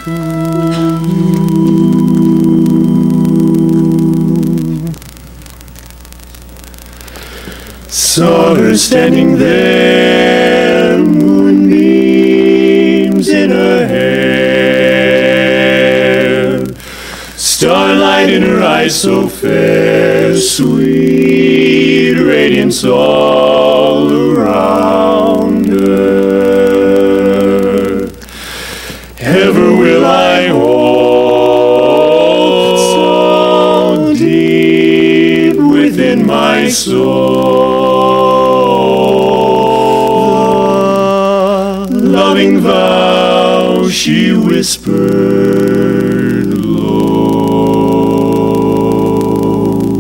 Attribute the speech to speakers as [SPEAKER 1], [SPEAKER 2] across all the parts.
[SPEAKER 1] Saw her standing there, moonbeams in her hair, starlight in her eyes so fair, sweet radiance all around her. Ever will I hold so deep within my soul loving vow she whispered low.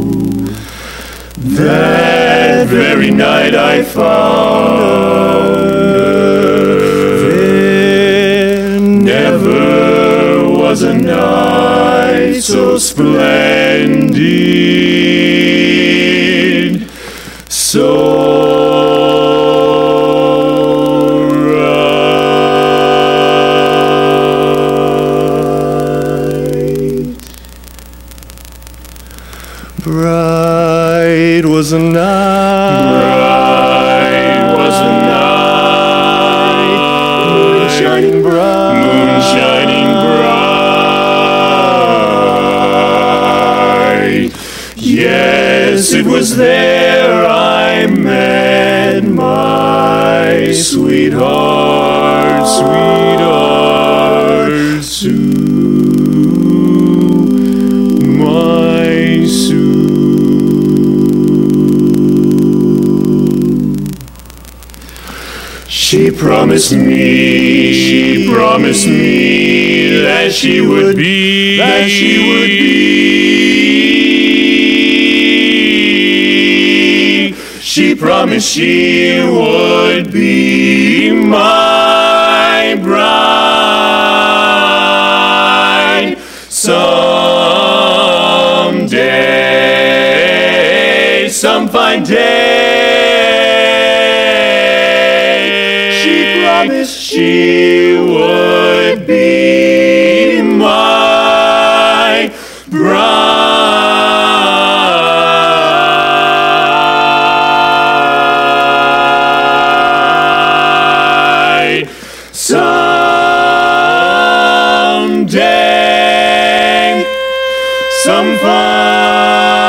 [SPEAKER 1] That very night I found her. There never was a night so splendid, so bright was a night, bright was a night, moon shining bright, moon shining bright. Yes, it was there I met my sweetheart, sweetheart, Sue, my Sue. She promised me that she would be, that she would be. She promised she would be my bride someday, some fine day. She promised she would be my bride someday, some fine